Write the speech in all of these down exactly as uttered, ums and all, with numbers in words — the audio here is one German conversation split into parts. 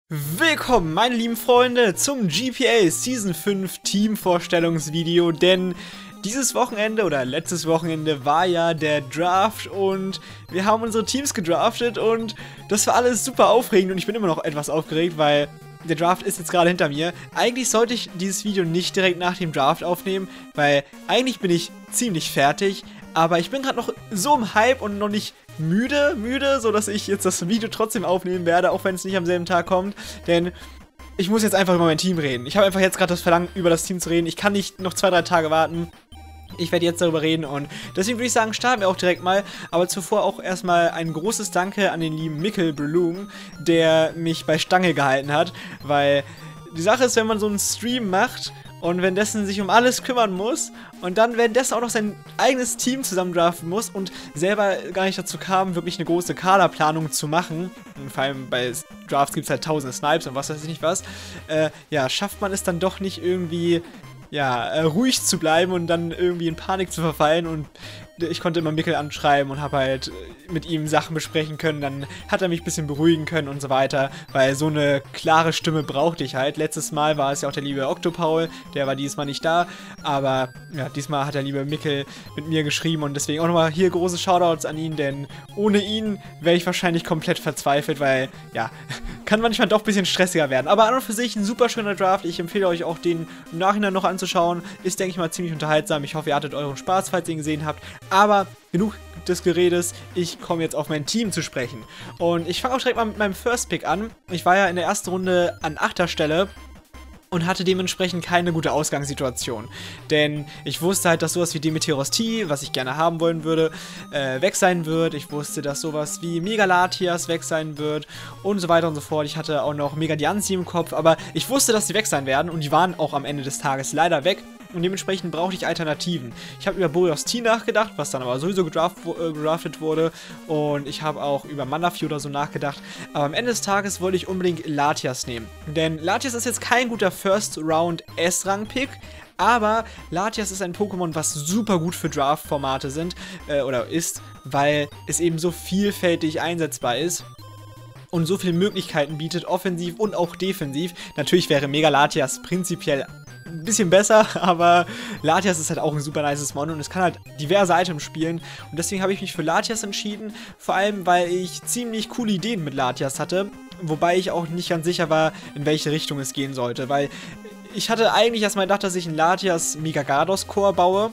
Willkommen, meine lieben Freunde, zum G P A Season fünf Teamvorstellungsvideo, denn dieses Wochenende oder letztes Wochenende war ja der Draft und wir haben unsere Teams gedraftet und das war alles super aufregend und ich bin immer noch etwas aufgeregt, weil der Draft ist jetzt gerade hinter mir. Eigentlich sollte ich dieses Video nicht direkt nach dem Draft aufnehmen, weil eigentlich bin ich ziemlich fertig, aber ich bin gerade noch so im Hype und noch nicht müde, müde, so dass ich jetzt das Video trotzdem aufnehmen werde, auch wenn es nicht am selben Tag kommt, denn ich muss jetzt einfach über mein Team reden. Ich habe einfach jetzt gerade das Verlangen, über das Team zu reden. Ich kann nicht noch zwei, drei Tage warten. Ich werde jetzt darüber reden und deswegen würde ich sagen, starten wir auch direkt mal. Aber zuvor auch erstmal ein großes Danke an den lieben Mikkel Bloom, der mich bei Stange gehalten hat, weil die Sache ist, wenn man so einen Stream macht und währenddessen sich um alles kümmern muss und dann währenddessen auch noch sein eigenes Team zusammen draften muss und selber gar nicht dazu kam, wirklich eine große Kaderplanung zu machen, und vor allem bei Drafts gibt es halt tausende Snipes und was weiß ich nicht was, äh, ja, schafft man es dann doch nicht irgendwie, ja, äh, ruhig zu bleiben und dann irgendwie in Panik zu verfallen und ich konnte immer Mikkel anschreiben und habe halt mit ihm Sachen besprechen können, dann hat er mich ein bisschen beruhigen können und so weiter, weil so eine klare Stimme brauchte ich halt. Letztes Mal war es ja auch der liebe Octopaul, der war diesmal nicht da, aber ja, diesmal hat der liebe Mikkel mit mir geschrieben und deswegen auch nochmal hier große Shoutouts an ihn, denn ohne ihn wäre ich wahrscheinlich komplett verzweifelt, weil, ja, kann manchmal doch ein bisschen stressiger werden. Aber an und für sich ein super schöner Draft, ich empfehle euch auch den im Nachhinein noch anzuschauen, ist, denke ich mal, ziemlich unterhaltsam. Ich hoffe, ihr hattet euren Spaß, falls ihr ihn gesehen habt. Aber genug des Geredes, ich komme jetzt auf mein Team zu sprechen. Und ich fange auch direkt mal mit meinem First Pick an. Ich war ja in der ersten Runde an achter Stelle und hatte dementsprechend keine gute Ausgangssituation. Denn ich wusste halt, dass sowas wie Demeteros T, was ich gerne haben wollen würde, äh, weg sein wird. Ich wusste, dass sowas wie Megalatias weg sein wird und so weiter und so fort. Ich hatte auch noch Megadianzi im Kopf, aber ich wusste, dass sie weg sein werden und die waren auch am Ende des Tages leider weg. Und dementsprechend brauchte ich Alternativen. Ich habe über Boreos T nachgedacht, was dann aber sowieso gedraft, äh, gedraftet wurde. Und ich habe auch über Manaphy oder so nachgedacht. Aber am Ende des Tages wollte ich unbedingt Latias nehmen. Denn Latias ist jetzt kein guter First-Round-S-Rang-Pick. Aber Latias ist ein Pokémon, was super gut für Draft-Formate sind, äh, oder ist, weil es eben so vielfältig einsetzbar ist. Und so viele Möglichkeiten bietet, offensiv und auch defensiv. Natürlich wäre Megalatias prinzipiell ein bisschen besser, aber Latias ist halt auch ein super nices Mon und es kann halt diverse Items spielen und deswegen habe ich mich für Latias entschieden, vor allem weil ich ziemlich coole Ideen mit Latias hatte, wobei ich auch nicht ganz sicher war, in welche Richtung es gehen sollte, weil ich hatte eigentlich erstmal gedacht, dass ich einen Latias Megagados Core baue,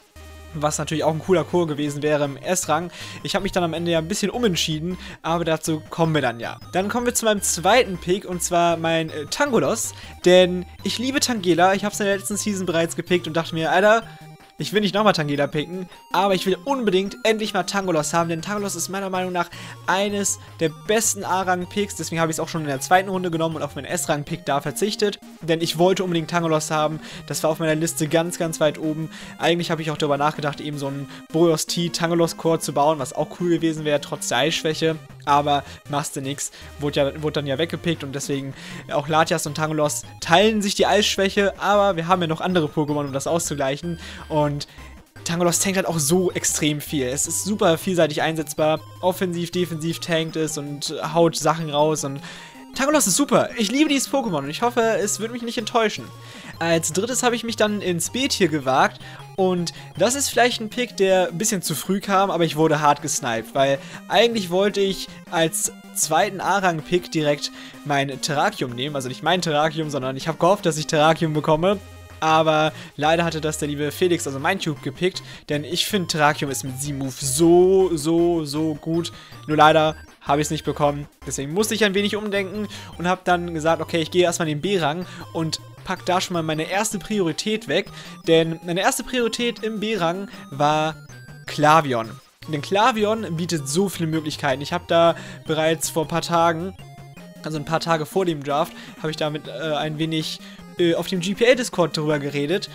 was natürlich auch ein cooler Core gewesen wäre im S-Rang. Ich habe mich dann am Ende ja ein bisschen umentschieden, aber dazu kommen wir dann ja. Dann kommen wir zu meinem zweiten Pick und zwar mein äh, Tangolos, denn ich liebe Tangela. Ich habe es in der letzten Season bereits gepickt und dachte mir, Alter, ich will nicht nochmal Tangela picken, aber ich will unbedingt endlich mal Tangolos haben, denn Tangolos ist meiner Meinung nach eines der besten A-Rang-Picks, deswegen habe ich es auch schon in der zweiten Runde genommen und auf meinen S-Rang-Pick da verzichtet, denn ich wollte unbedingt Tangolos haben, das war auf meiner Liste ganz, ganz weit oben. Eigentlich habe ich auch darüber nachgedacht, eben so einen Boreos T Tangolos-Core zu bauen, was auch cool gewesen wäre, trotz der Eisschwäche, aber machst du nix, wurde, ja, wurde dann ja weggepickt und deswegen auch Latias und Tangolos teilen sich die Eisschwäche, aber wir haben ja noch andere Pokémon, um das auszugleichen und Und Tangolos tankt halt auch so extrem viel. Es ist super vielseitig einsetzbar. Offensiv, defensiv tankt es und haut Sachen raus. Und Tangolos ist super. Ich liebe dieses Pokémon und ich hoffe, es wird mich nicht enttäuschen. Als drittes habe ich mich dann ins B-Tier gewagt. Und das ist vielleicht ein Pick, der ein bisschen zu früh kam, aber ich wurde hart gesniped. Weil eigentlich wollte ich als zweiten A-Rang-Pick direkt mein Terrakium nehmen. Also nicht mein Terrakium, sondern ich habe gehofft, dass ich Terrakium bekomme. Aber leider hatte das der liebe Felix, also mein Tube, gepickt, denn ich finde Terrakium ist mit Z-Move so, so, so gut. Nur leider habe ich es nicht bekommen, deswegen musste ich ein wenig umdenken und habe dann gesagt, okay, ich gehe erstmal in den B-Rang und pack da schon mal meine erste Priorität weg, denn meine erste Priorität im B-Rang war Clavion. Denn Clavion bietet so viele Möglichkeiten. Ich habe da bereits vor ein paar Tagen, also ein paar Tage vor dem Draft, habe ich damit äh, ein wenig auf dem G P A-Discord darüber geredet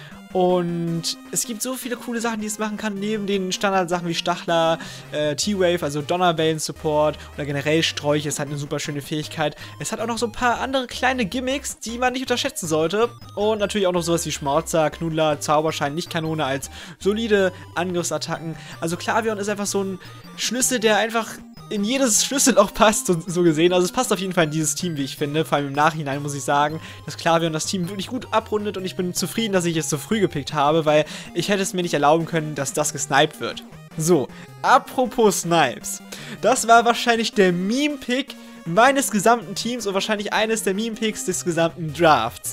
und es gibt so viele coole Sachen, die es machen kann, neben den Standardsachen wie Stachler, äh, T-Wave, also Donnerwellen-Support oder generell Sträuche, es hat eine super schöne Fähigkeit. Es hat auch noch so ein paar andere kleine Gimmicks, die man nicht unterschätzen sollte und natürlich auch noch sowas wie Schmauzer, Knuddler, Zauberschein, Lichtkanone als solide Angriffsattacken. Also Clavion ist einfach so ein Schlüssel, der einfach in jedes Schlüsselloch passt, so, so gesehen. Also es passt auf jeden Fall in dieses Team, wie ich finde. Vor allem im Nachhinein muss ich sagen, dass Klavion das Team wirklich gut abrundet und ich bin zufrieden, dass ich es so früh gepickt habe, weil ich hätte es mir nicht erlauben können, dass das gesniped wird. So, apropos Snipes. Das war wahrscheinlich der Meme-Pick meines gesamten Teams und wahrscheinlich eines der Meme-Picks des gesamten Drafts.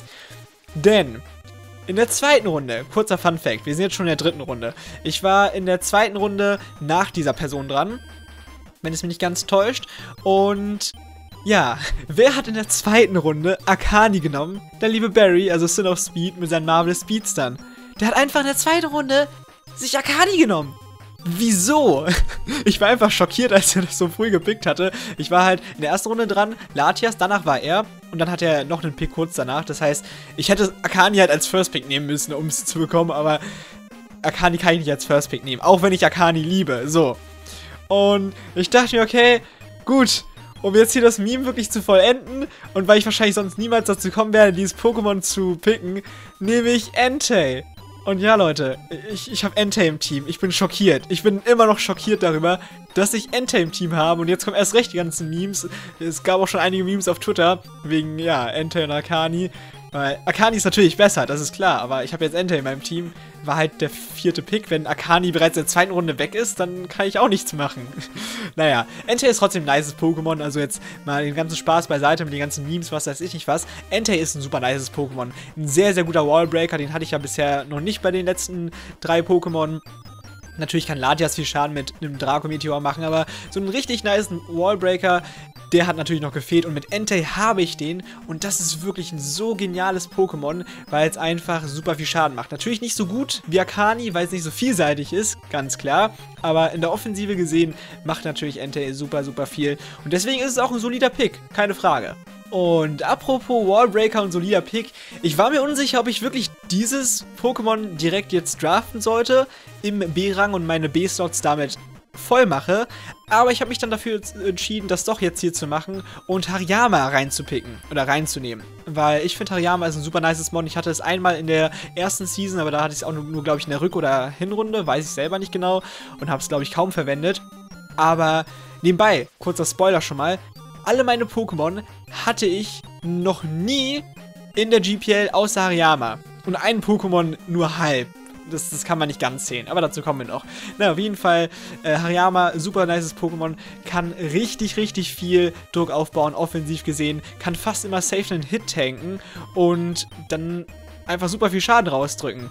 Denn in der zweiten Runde, kurzer Fun-Fact, wir sind jetzt schon in der dritten Runde. Ich war in der zweiten Runde nach dieser Person dran, wenn es mich nicht ganz täuscht. Und ja, wer hat in der zweiten Runde Akani genommen? Der liebe Barry, also Sin of Speed mit seinen Marvelous Speedstern. Der hat einfach in der zweiten Runde sich Akani genommen. Wieso? Ich war einfach schockiert, als er das so früh gepickt hatte. Ich war halt in der ersten Runde dran, Latias, danach war er und dann hat er noch einen Pick kurz danach. Das heißt, ich hätte Akani halt als First Pick nehmen müssen, um es zu bekommen, aber Akani kann ich nicht als First Pick nehmen, auch wenn ich Akani liebe. So. Und ich dachte mir, okay, gut, um jetzt hier das Meme wirklich zu vollenden und weil ich wahrscheinlich sonst niemals dazu kommen werde, dieses Pokémon zu picken, nehme ich Entei. Und ja, Leute, ich, ich habe Entei im Team. Ich bin schockiert. Ich bin immer noch schockiert darüber, dass ich Entei im Team habe. Und jetzt kommen erst recht die ganzen Memes. Es gab auch schon einige Memes auf Twitter wegen, ja, Entei und Akani. Weil Akani ist natürlich besser, das ist klar. Aber ich habe jetzt Entei in meinem Team. War halt der vierte Pick. Wenn Akani bereits in der zweiten Runde weg ist, dann kann ich auch nichts machen. Naja, Entei ist trotzdem ein nices Pokémon. Also jetzt mal den ganzen Spaß beiseite mit den ganzen Memes, was weiß ich nicht was. Entei ist ein super nices Pokémon. Ein sehr, sehr guter Wallbreaker. Den hatte ich ja bisher noch nicht bei den letzten drei Pokémon. Natürlich kann Latias viel Schaden mit einem Draco-Meteor machen, aber so einen richtig nice Wallbreaker, der hat natürlich noch gefehlt. Und mit Entei habe ich den und das ist wirklich ein so geniales Pokémon, weil es einfach super viel Schaden macht. Natürlich nicht so gut wie Akani, weil es nicht so vielseitig ist, ganz klar. Aber in der Offensive gesehen macht natürlich Entei super, super viel. Und deswegen ist es auch ein solider Pick, keine Frage. Und apropos Wallbreaker und solider Pick, ich war mir unsicher, ob ich wirklich dieses Pokémon direkt jetzt draften sollte im B-Rang und meine B-Slots damit voll mache, aber ich habe mich dann dafür entschieden, das doch jetzt hier zu machen und Hariyama reinzupicken oder reinzunehmen, weil ich finde Hariyama ist ein super nices Mon. Ich hatte es einmal in der ersten Season, aber da hatte ich es auch nur, nur glaube ich, in der Rück- oder Hinrunde, weiß ich selber nicht genau und habe es, glaube ich, kaum verwendet, aber nebenbei, kurzer Spoiler schon mal, alle meine Pokémon hatte ich noch nie in der G P L außer Hariyama. Und ein Pokémon nur halb. Das, das kann man nicht ganz sehen, aber dazu kommen wir noch. Na, auf jeden Fall, äh, Hariyama, super nices Pokémon, kann richtig, richtig viel Druck aufbauen, offensiv gesehen, kann fast immer safe einen Hit tanken und dann einfach super viel Schaden rausdrücken.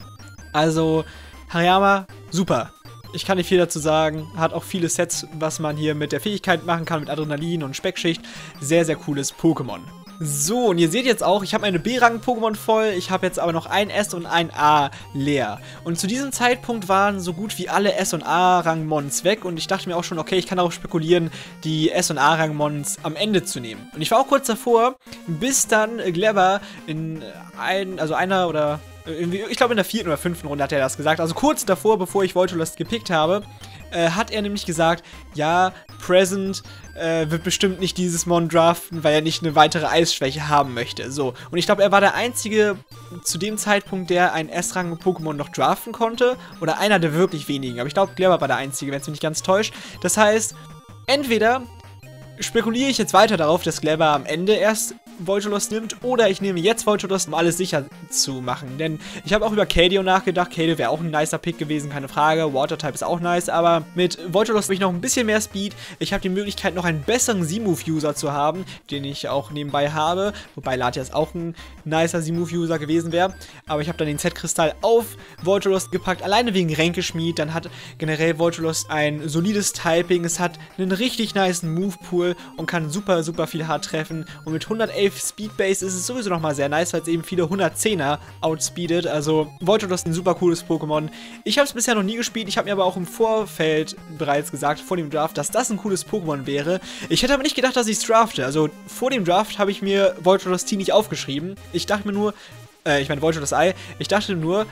Also, Hariyama, super. Ich kann nicht viel dazu sagen, hat auch viele Sets, was man hier mit der Fähigkeit machen kann, mit Adrenalin und Speckschicht. Sehr, sehr cooles Pokémon. So, und ihr seht jetzt auch, ich habe meine B-Rang-Pokémon voll, ich habe jetzt aber noch ein S und ein A leer. Und zu diesem Zeitpunkt waren so gut wie alle S- und A-Rang-Mons weg und ich dachte mir auch schon, okay, ich kann auch spekulieren, die S- und A-Rang-Mons am Ende zu nehmen. Und ich war auch kurz davor, bis dann Glebber in ein, also einer oder... ich glaube in der vierten oder fünften Runde hat er das gesagt, also kurz davor, bevor ich Voltolust gepickt habe, äh, hat er nämlich gesagt, ja, Present äh, wird bestimmt nicht dieses Mon draften, weil er nicht eine weitere Eisschwäche haben möchte. So, und ich glaube, er war der Einzige zu dem Zeitpunkt, der ein S-Rang-Pokémon noch draften konnte, oder einer der wirklich wenigen, aber ich glaube, Glebber war der Einzige, wenn es mich nicht ganz täuscht. Das heißt, entweder spekuliere ich jetzt weiter darauf, dass Glebber am Ende erst Voltolust nimmt, oder ich nehme jetzt Voltolust, um alles sicher zu machen. Denn ich habe auch über Kedio nachgedacht. Kedio wäre auch ein nicer Pick gewesen, keine Frage. Water-Type ist auch nice, aber mit Voltolust habe ich noch ein bisschen mehr Speed. Ich habe die Möglichkeit, noch einen besseren Z-Move-User zu haben, den ich auch nebenbei habe. Wobei Latias auch ein nicer Z-Move-User gewesen wäre. Aber ich habe dann den Z-Kristall auf Voltolust gepackt, alleine wegen Ränkeschmied. Dann hat generell Voltolust ein solides Typing. Es hat einen richtig nicen Move-Pool und kann super, super viel hart treffen. Und mit hundertelf Speedbase ist es sowieso nochmal sehr nice, weil es eben viele hundertzehner outspeedet. Also Voltolust ist ein super cooles Pokémon. Ich habe es bisher noch nie gespielt. Ich habe mir aber auch im Vorfeld bereits gesagt, vor dem Draft, dass das ein cooles Pokémon wäre. Ich hätte aber nicht gedacht, dass ich es drafte. Also vor dem Draft habe ich mir Voltolust T nicht aufgeschrieben. Ich dachte mir nur, äh, ich meine Voltolust Ei, ich dachte nur,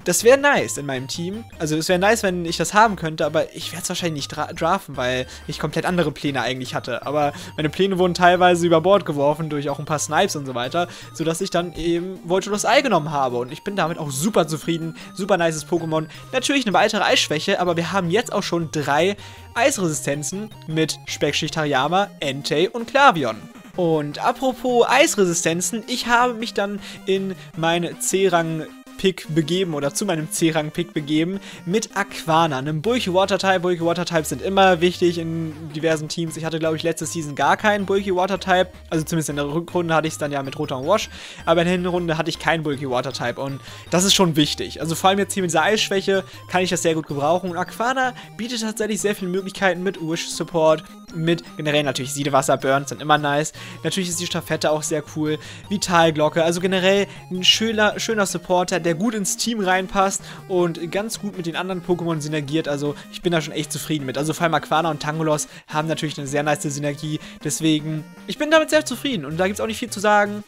Das wäre nice in meinem Team. Also es wäre nice, wenn ich das haben könnte, aber ich werde es wahrscheinlich nicht dra draften, weil ich komplett andere Pläne eigentlich hatte. Aber meine Pläne wurden teilweise über Bord geworfen durch auch ein paar Snipes und so weiter, sodass ich dann eben Voltolus Eye genommen habe. Und ich bin damit auch super zufrieden. Super nices Pokémon. Natürlich eine weitere Eisschwäche, aber wir haben jetzt auch schon drei Eisresistenzen mit Speckschicht Hariyama, Entei und Clavion. Und apropos Eisresistenzen, ich habe mich dann in mein C-Rang Pick begeben oder zu meinem C-Rang-Pick begeben mit Aquana, einem Bulky Water-Type. Bulky Water-Types sind immer wichtig in diversen Teams. Ich hatte, glaube ich, letzte Season gar keinen Bulky Water-Type. Also zumindest in der Rückrunde hatte ich es dann ja mit Rotom Wash. Aber in der Hinrunde hatte ich keinen Bulky Water-Type und das ist schon wichtig. Also vor allem jetzt hier mit dieser Eisschwäche kann ich das sehr gut gebrauchen. Und Aquana bietet tatsächlich sehr viele Möglichkeiten mit Wish-Support, mit generell natürlich Siedewasser, Burns sind immer nice. Natürlich ist die Staffette auch sehr cool. Vitalglocke, also generell ein schöner, schöner Supporter, der gut ins Team reinpasst und ganz gut mit den anderen Pokémon synergiert. Also ich bin da schon echt zufrieden mit. Also vor allem Aquana und Tangolos haben natürlich eine sehr nice Synergie. Deswegen, ich bin damit sehr zufrieden und da gibt es auch nicht viel zu sagen.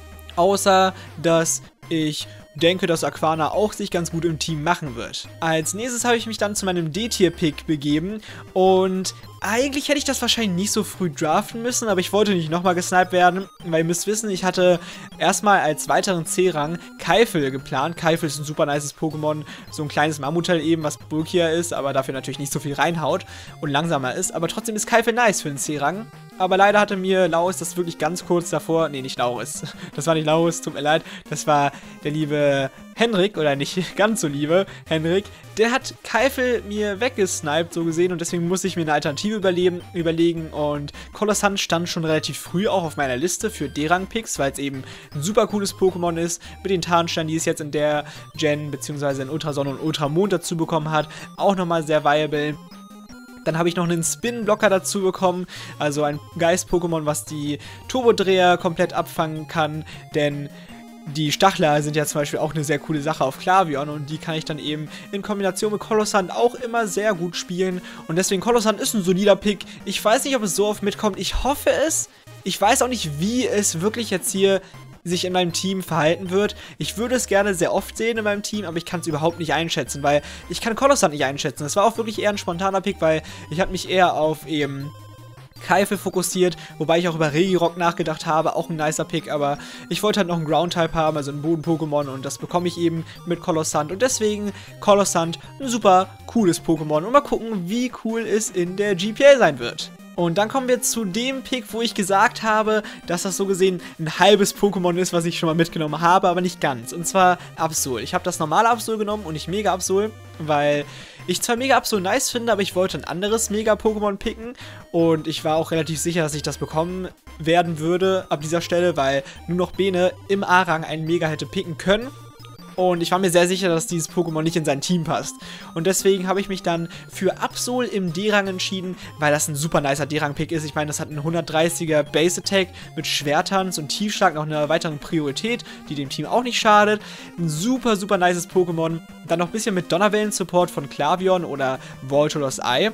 Außer, dass ich denke, dass Aquana auch sich ganz gut im Team machen wird. Als nächstes habe ich mich dann zu meinem D-Tier-Pick begeben und eigentlich hätte ich das wahrscheinlich nicht so früh draften müssen, aber ich wollte nicht nochmal gesniped werden, weil ihr müsst wissen, ich hatte erstmal als weiteren C-Rang Keifel geplant. Keifel ist ein super nices Pokémon, so ein kleines Mammutteil eben, was bulkier ist, aber dafür natürlich nicht so viel reinhaut und langsamer ist, aber trotzdem ist Keifel nice für einen C-Rang. Aber leider hatte mir Laurus das wirklich ganz kurz davor, nee, nicht Laurus, das war nicht Laurus, tut mir leid, das war der liebe Henrik, oder nicht ganz so liebe Henrik, der hat Keifel mir weggesniped, so gesehen, und deswegen musste ich mir eine Alternative überleben, überlegen und Colossant stand schon relativ früh auch auf meiner Liste für D-Rang-Picks, weil es eben ein super cooles Pokémon ist, mit den Tarnsteinen, die es jetzt in der Gen, beziehungsweise in Ultrasonne und Ultramond dazu bekommen hat, auch nochmal sehr viable. Dann habe ich noch einen Spin-Blocker dazu bekommen, also ein Geist-Pokémon, was die Turbodreher komplett abfangen kann, denn die Stachler sind ja zum Beispiel auch eine sehr coole Sache auf Clavion und die kann ich dann eben in Kombination mit Colossant auch immer sehr gut spielen und deswegen Colossant ist ein solider Pick. Ich weiß nicht, ob es so oft mitkommt, ich hoffe es. Ich weiß auch nicht, wie es wirklich jetzt hier sich in meinem Team verhalten wird. Ich würde es gerne sehr oft sehen in meinem Team, aber ich kann es überhaupt nicht einschätzen, weil ich kann Colossant nicht einschätzen. Das war auch wirklich eher ein spontaner Pick, weil ich habe mich eher auf eben Keifel fokussiert, wobei ich auch über Regirock nachgedacht habe, auch ein nicer Pick, aber ich wollte halt noch einen Ground-Type haben, also ein Boden-Pokémon und das bekomme ich eben mit Colossant und deswegen Colossant ein super cooles Pokémon und mal gucken, wie cool es in der G P A sein wird. Und dann kommen wir zu dem Pick, wo ich gesagt habe, dass das so gesehen ein halbes Pokémon ist, was ich schon mal mitgenommen habe, aber nicht ganz. Und zwar Absol. Ich habe das normale Absol genommen und nicht Mega Absol, weil ich zwar Mega Absol nice finde, aber ich wollte ein anderes Mega-Pokémon picken. Und ich war auch relativ sicher, dass ich das bekommen werden würde ab dieser Stelle, weil nur noch Bene im A-Rang einen Mega hätte picken können. Und ich war mir sehr sicher, dass dieses Pokémon nicht in sein Team passt. Und deswegen habe ich mich dann für Absol im D-Rang entschieden, weil das ein super nicer D-Rang-Pick ist. Ich meine, das hat einen hundertdreißiger Base-Attack mit Schwertanz und Tiefschlag, noch eine weitere Priorität, die dem Team auch nicht schadet. Ein super, super nices Pokémon. Dann noch ein bisschen mit Donnerwellen-Support von Clavion oder Voltolus Eye.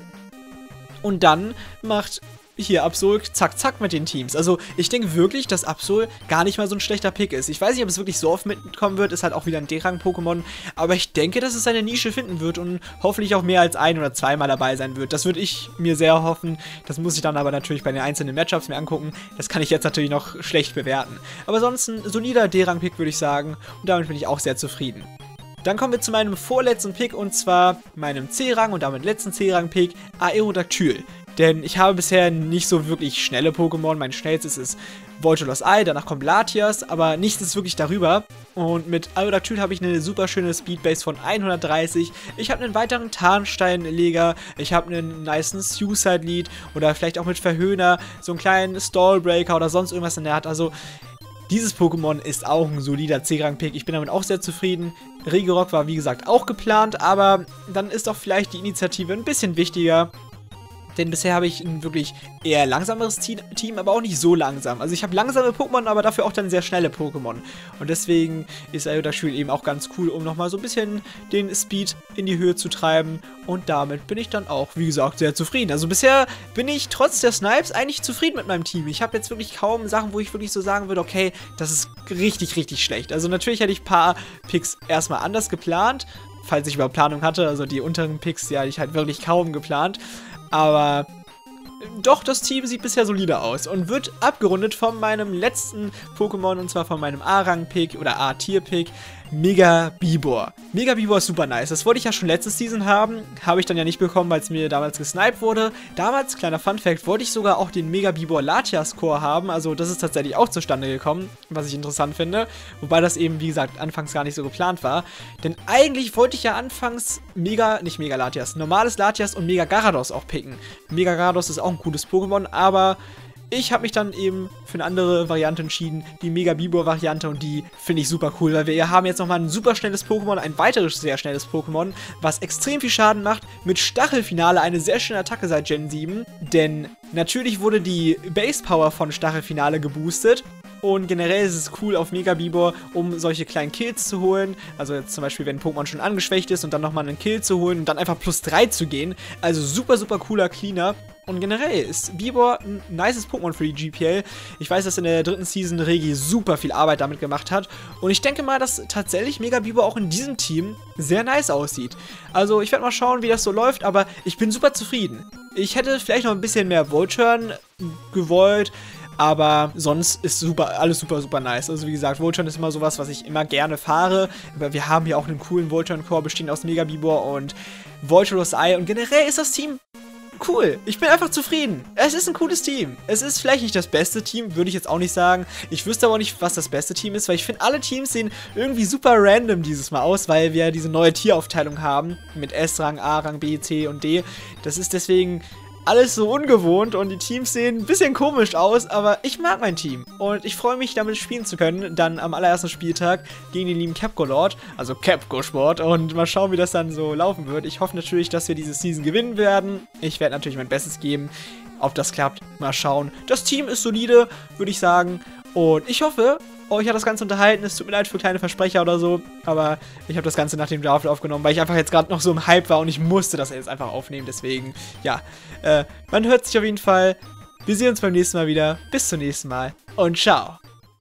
Und dann macht hier Absol zack zack mit den Teams. Also ich denke wirklich, dass Absol gar nicht mal so ein schlechter Pick ist. Ich weiß nicht, ob es wirklich so oft mitkommen wird, ist halt auch wieder ein D-Rang-Pokémon, aber ich denke, dass es seine Nische finden wird und hoffentlich auch mehr als ein- oder zweimal dabei sein wird. Das würde ich mir sehr hoffen. Das muss ich dann aber natürlich bei den einzelnen Matchups mir angucken. Das kann ich jetzt natürlich noch schlecht bewerten. Aber sonst ein solider D-Rang-Pick, würde ich sagen, und damit bin ich auch sehr zufrieden. Dann kommen wir zu meinem vorletzten Pick und zwar meinem C-Rang und damit letzten C-Rang-Pick Aerodactyl. Denn ich habe bisher nicht so wirklich schnelle Pokémon. Mein schnellstes ist Voltolus Eye, danach kommt Latias, aber nichts ist wirklich darüber. Und mit Aerodactyl habe ich eine super schöne Speedbase von hundertdreißig. Ich habe einen weiteren Tarnsteinleger, ich habe einen nicen Suicide Lead oder vielleicht auch mit Verhöhner, so einen kleinen Stallbreaker oder sonst irgendwas in der Art. Also dieses Pokémon ist auch ein solider C-Rang-Pick. Ich bin damit auch sehr zufrieden. Regirock war wie gesagt auch geplant, aber dann ist doch vielleicht die Initiative ein bisschen wichtiger. Denn bisher habe ich ein wirklich eher langsameres Team, aber auch nicht so langsam. Also ich habe langsame Pokémon, aber dafür auch dann sehr schnelle Pokémon. Und deswegen ist Iodactyl eben auch ganz cool, um nochmal so ein bisschen den Speed in die Höhe zu treiben. Und damit bin ich dann auch, wie gesagt, sehr zufrieden. Also bisher bin ich trotz der Snipes eigentlich zufrieden mit meinem Team. Ich habe jetzt wirklich kaum Sachen, wo ich wirklich so sagen würde, okay, das ist richtig, richtig schlecht. Also natürlich hätte ich ein paar Picks erstmal anders geplant, falls ich überhaupt Planung hatte. Also die unteren Picks, die hatte ich halt wirklich kaum geplant. Aber doch, das Team sieht bisher solide aus und wird abgerundet von meinem letzten Pokémon, und zwar von meinem A-Rang-Pick oder A-Tier-Pick, Megabibor. Megabibor ist super nice. Das wollte ich ja schon letzte Season haben, habe ich dann ja nicht bekommen, weil es mir damals gesniped wurde. Damals, kleiner Funfact, wollte ich sogar auch den Megabibor Latias-Core haben, also das ist tatsächlich auch zustande gekommen, was ich interessant finde. Wobei das eben, wie gesagt, anfangs gar nicht so geplant war. Denn eigentlich wollte ich ja anfangs Mega, nicht Mega Latias, normales Latias und Mega Garados auch picken. Mega Garados ist auch ein cooles Pokémon, aber ich habe mich dann eben für eine andere Variante entschieden, die Megabibor-Variante, und die finde ich super cool, weil wir haben jetzt nochmal ein super schnelles Pokémon, ein weiteres sehr schnelles Pokémon, was extrem viel Schaden macht, mit Stachelfinale, eine sehr schöne Attacke seit Gen sieben, denn natürlich wurde die Base-Power von Stachelfinale geboostet. Und generell ist es cool auf Megabibor, um solche kleinen Kills zu holen. Also jetzt zum Beispiel, wenn ein Pokémon schon angeschwächt ist und dann nochmal einen Kill zu holen und dann einfach plus drei zu gehen. Also super, super cooler Cleaner. Und generell ist Bibor ein nices Pokémon für die G P L. Ich weiß, dass in der dritten Season Regi super viel Arbeit damit gemacht hat. Und ich denke mal, dass tatsächlich Megabibor auch in diesem Team sehr nice aussieht. Also ich werde mal schauen, wie das so läuft, aber ich bin super zufrieden. Ich hätte vielleicht noch ein bisschen mehr Volturn gewollt. Aber sonst ist super, alles super, super nice. Also wie gesagt, Volturn ist immer sowas, was ich immer gerne fahre. Aber wir haben hier auch einen coolen Volturn-Core, bestehend aus Megabibor und Volturous Eye. Und generell ist das Team cool. Ich bin einfach zufrieden. Es ist ein cooles Team. Es ist vielleicht nicht das beste Team, würde ich jetzt auch nicht sagen. Ich wüsste aber auch nicht, was das beste Team ist, weil ich finde, alle Teams sehen irgendwie super random dieses Mal aus, weil wir diese neue Tieraufteilung haben. Mit S-Rang, A-Rang, B, C und D. Das ist deswegen alles so ungewohnt und die Teams sehen ein bisschen komisch aus, aber ich mag mein Team und ich freue mich, damit spielen zu können, dann am allerersten Spieltag gegen den lieben Capco-Lord, also Capco-Sport, und mal schauen, wie das dann so laufen wird. Ich hoffe natürlich, dass wir diese Season gewinnen werden. Ich werde natürlich mein Bestes geben. Ob das klappt, mal schauen. Das Team ist solide, würde ich sagen, und ich hoffe, euch hat das Ganze unterhalten. Es tut mir leid für kleine Versprecher oder so, aber ich habe das Ganze nach dem Draft aufgenommen, weil ich einfach jetzt gerade noch so im Hype war und ich musste das jetzt einfach aufnehmen. Deswegen, ja, äh, man hört sich auf jeden Fall. Wir sehen uns beim nächsten Mal wieder. Bis zum nächsten Mal und ciao.